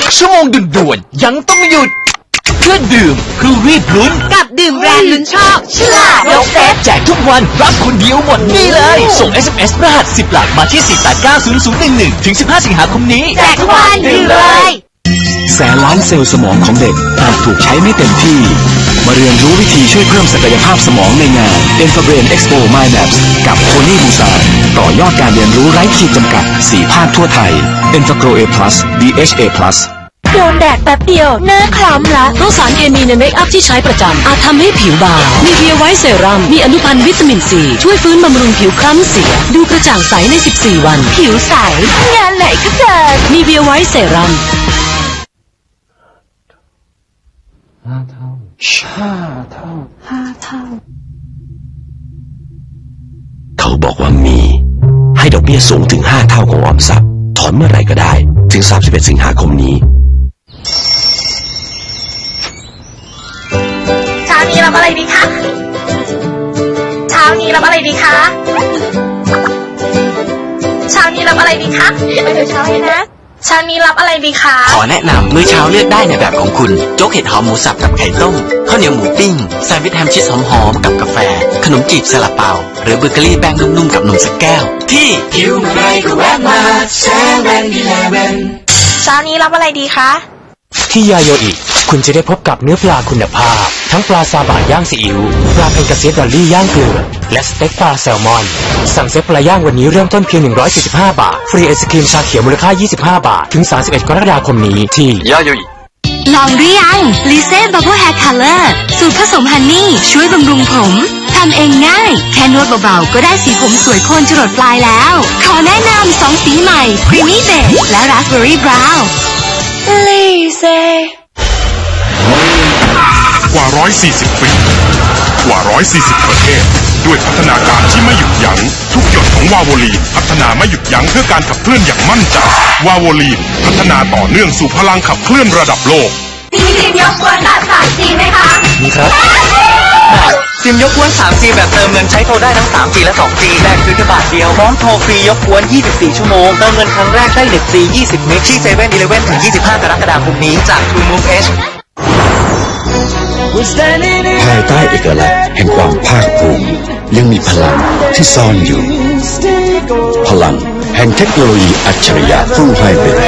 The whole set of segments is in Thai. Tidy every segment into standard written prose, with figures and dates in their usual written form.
ชั่วโมงด่วนๆยังต้องหยุดเพื่อดื่มคือรีบลุ้นกับดื่มแบรนด์ลุ้นชอบฉลาดยกเซตแจกทุกวันรับคนเดียวหมดนี่เลยส่ง SMS รหัส10 หลักมาที่ 4890011 ถึง 15 สิงหาคมนี้แจกทุกวันดื่มเลยแสนล้านเซลล์สมองของเด็กอาจถูกใช้ไม่เต็มที่มาเรียนรู้วิธีช่วยเพิ่มศักยภาพสมองในงาน EnfaBrain Expo MindMaps กับโทนี่บูซานต่อยอดการเรียนรู้ไร้ขีดจำกัด4ภาคทั่วไทย EnfaGrow A+ DHA+ โดนแดดแป๊บเดียวหน้าคล้ำละเพราะสารเคมีในเมคอัพที่ใช้ประจำอาจทำให้ผิวบางมีเพียไวท์เซรั่มมีอนุพันธ์วิตามินซีช่วยฟื้นบำรุงผิวคล้ำเสียดูกระจ่างใสใน14 วันผิวใสงานไหนก็เกิดมีเพียไวท์เซรั่ม 5 เท่าเขาบอกว่ามีให้ดอกเบี้ยสูงถึง5 เท่าของออมทรัพย์ถอนเมื่อไหร่ก็ได้ถึง31 สิงหาคมนี้เช้านี้รับอะไรดีคะเช้านี้รับอะไรดีคะเช้านี้รับอะไรดีคะไปดูเช้าเลยนะเช้านี้รับอะไรดีคะขอแนะนำมื้อเช้าเลือกได้ในแบบของคุณโจ๊กเห็ดหอมหมูสับกับไข่ต้มข้าวเหนียวหมูปิ้งแซนด์วิชแฮมชีสหอมๆกับกาแฟขนมจีบซาลาเปาหรือเบเกอรี่แป้งนุ่มๆกับนมสักแก้วที่หิวใครก็แวะมา7-Eleven เช้านี้รับอะไรดีคะที่ยาโยอิคุณจะได้พบกับเนื้อปลาคุณภาพทั้งปลาซาบะย่างซีอิ๊วปลาเพนกาเซียดอลลี่ย่างเกลือและสเต็กปลาแซลมอนสั่งเซตปลาย่างวันนี้เริ่มต้นเพียง145 บาทฟรีไอศกรีมชาเขียวมูลค่า25 บาทถึง31 กรกฎาคมนี้ที่ยาโยอิลองหรือยังลิเซ่บับเบิ้ลแฮร์คัลเลอร์สูตรผสมฮันนี่ช่วยบำรุงผมทำเองง่ายแค่นวดเบาๆก็ได้สีผมสวยโคนจรดปลายแล้วขอแนะนำ2 สีใหม่ครีมมี่เบจและราสเบอร์รี่บราวน์ลิเซ่กว่า140 ปีกว่า140 ประเทศด้วยพัฒนาการที่ไม่หยุดยั้งทุกหยดของวาโวลีนพัฒนาไม่หยุดยั้งเพื่อการขับเคลื่อนอย่างมั่นใจวาโวลีนพัฒนาต่อเนื่องสู่พลังขับเคลื่อนระดับโลกมีซิมยกกวนแบบ 3G ไหมคะมีครับซิมยกกวน 3G แบบเติมเงินใช้โทรได้ทั้ง 3G และ 2G แลกซื้อแค่บาทเดียวพร้อมโทรฟรียกกวน24 ชั่วโมงเติมเงินครั้งแรกได้เน็ตฟรี20 เมกที่ 7-Eleven ถึง25 กรกฎาคมนี้จาก True Move H ภายใต้เอกลักษณ์แห่งความภาคภูมิยังมีพลังที่ซ่อนอยู่พลังแห่งเทคโนโลยีอัจฉริยะฟู่ไฮบริด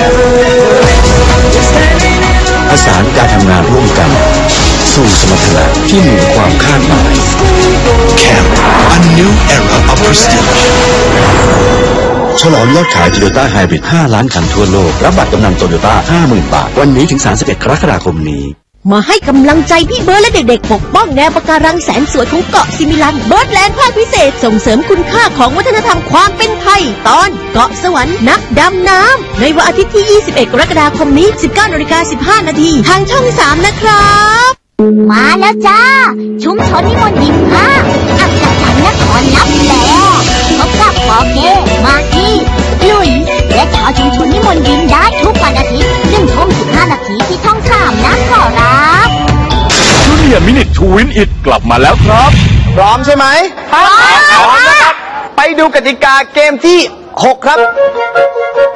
ผสานการทำงานร่วมกันสู่สมรรถนะที่เหนือความคาดหมาย Camp A New Era of Prestige ฉลองยอดขาย Toyota Hybrid 5 ล้านคันทั่วโลกรับบัตรกำนัน Toyota 50,000 บาทวันนี้ถึง31 กรกฎาคมนี้มาให้กำลังใจพี่เบิร์ดและเด็กๆปกป้องแนวปะการังแสนสวยของเกาะซิมิลันเบิร์ดแลนด์ภาคพิเศษส่งเสริมคุณค่าของวัฒนธรรมความเป็นไทยตอนเกาะสวรรค์นักดำน้ำในวันอาทิตย์ที่21 กรกฎาคมนี้ 19:15 น.ทางช่อง 3นะครับมาแล้วจ้าชุมชนนิมนต์ยิ้มค่ะอัศจรรย์นครนับแลพบกับปอเก้มากี้ลุยและชาวชุมชนนิมนต์ยิ้มได้ทุกวันอาทิตย์1:15 นาทีที่ช่อง 3นะขอรับจูเนียร์มินิทวินอิทกลับมาแล้วครับพร้อมใช่ไหมพร้อมนะครับไปดูกติกาเกมที่6ครับ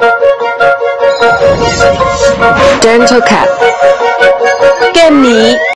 Dental Cat เกมนี้